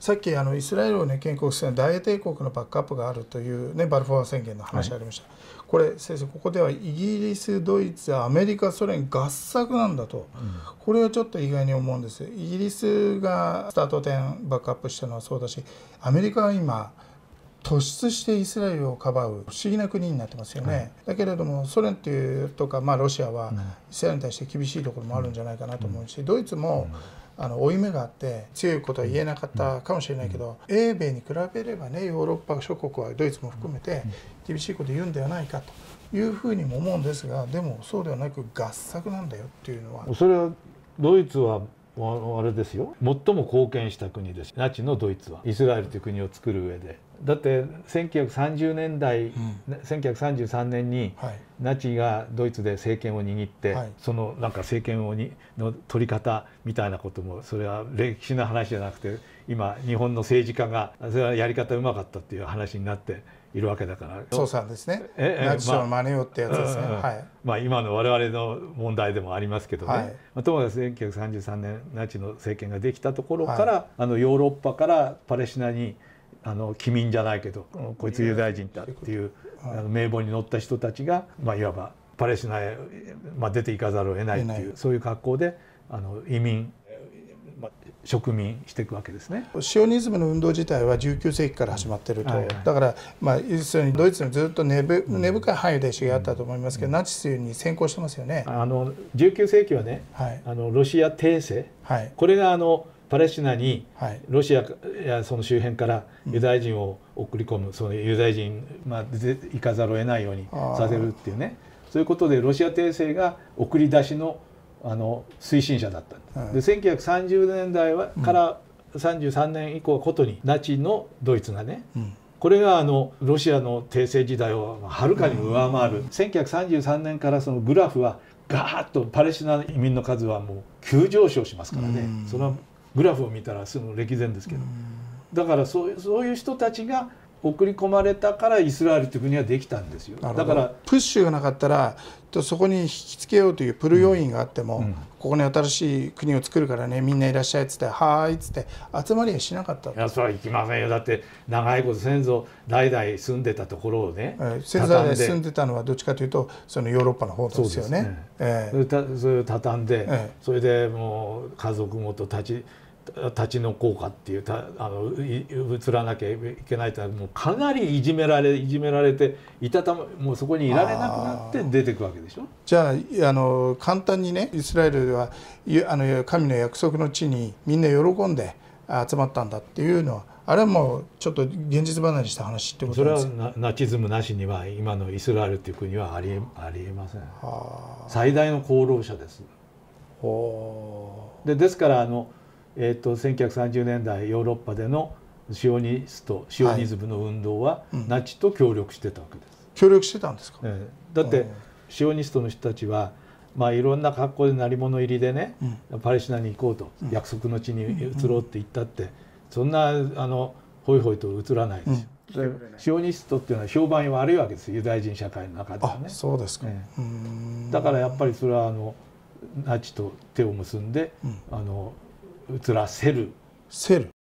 さっきイスラエルを、ね、建国する大英帝国のバックアップがあるという、ね、バルフォア宣言の話がありました、はい、これ先生、ここではイギリス、ドイツ、アメリカ、ソ連合作なんだと、これはちょっと意外に思うんです。イギリスがスタート点バックアップしたのはそうだし、アメリカは今突出してイスラエルをかばう不思議な国になってますよね、はい、だけれどもソ連っていうとか、ロシアはイスラエルに対して厳しいところもあるんじゃないかなと思うし、ドイツも負い目があって強いことは言えなかったかもしれないけど、英米に比べればね、ヨーロッパ諸国はドイツも含めて厳しいこと言うんではないかというふうにも思うんですが、でもそうではなく合作なんだよっていうのは。 それはドイツはあれですよ、最も貢献した国です。ナチのドイツはイスラエルという国を作る上で。だって1930年代、1933年にナチがドイツで政権を握って、はい、そのなんか政権の取り方みたいなことも、それは歴史の話じゃなくて、今日本の政治家がそれはやり方うまかったっていう話になっているわけだから。 そうさんですね。ナチの真似をってやつですね。 今の我々の問題でもありますけどね。はい、ともかく1933年ナチの政権ができたところから、はい、ヨーロッパからパレスチナに帰民じゃないけどこいつユダヤ人だっていう名簿に載った人たちが、いわばパレスチナへ、出ていかざるを得ないっていう、そういう格好で移民植民していくわけですね。 シオニズムの運動自体は19世紀から始まっていると、だから要するにドイツにずっと根深い範囲で歴史があったと思いますけど、ナチスに先行してますよね。 19世紀はね、はい、ロシア帝政、はい、これがパレスチナにロシアやその周辺からユダヤ人を送り込む、そのユダヤ人行かざるを得ないようにさせるっていうね、そういうことでロシア帝政が送り出しの推進者だったんです。で1930年代から33年以降はことにナチのドイツがね、これがロシアの帝政時代をはるかに上回る。1933年からそのグラフはガーッとパレスチナ移民の数はもう急上昇しますからね。そのグラフを見たらすぐ歴然ですけど、だからそういう人たちが送り込まれたからイスラエルという国はできたんですよ。だからプッシュがなかったらそこに引きつけようというプル要因があっても、ここに新しい国を作るからね、みんないらっしゃいっつって「はーい」っつって集まりはしなかった。 いや、それは行きませんよ。だって長いこと先祖代々住んでたところをね、 先祖代々住んでたのはどっちかというとそのヨーロッパの方ですよね。 それを畳んで、それでもう家族ごと立ち退こうかっていう移らなきゃいけないというのはもうかなりいじめられてもうそこにいられなくなって出てくわけでしょ。 じゃあ簡単にね、イスラエルは神の約束の地にみんな喜んで集まったんだっていうのは、あれはもうちょっと現実離れした話ってことなんですか。 それはナチズムなしには今のイスラエルっていう国はありえません。最大の功労者です。ですから1930年代ヨーロッパでのシオニズムの運動はナチと協力してたわけです。 協力してたんですか。 だってシオニストの人たちはいろんな格好で鳴り物入りでね、パレスチナに行こうと、約束の地に移ろうって言ったって、そんなホイホイと移らないですよ。シオニストっていうのは評判悪いわけです、ユダヤ人社会の中ではね。 そうですか。 だからやっぱりそれはナチと手を結んで移らせる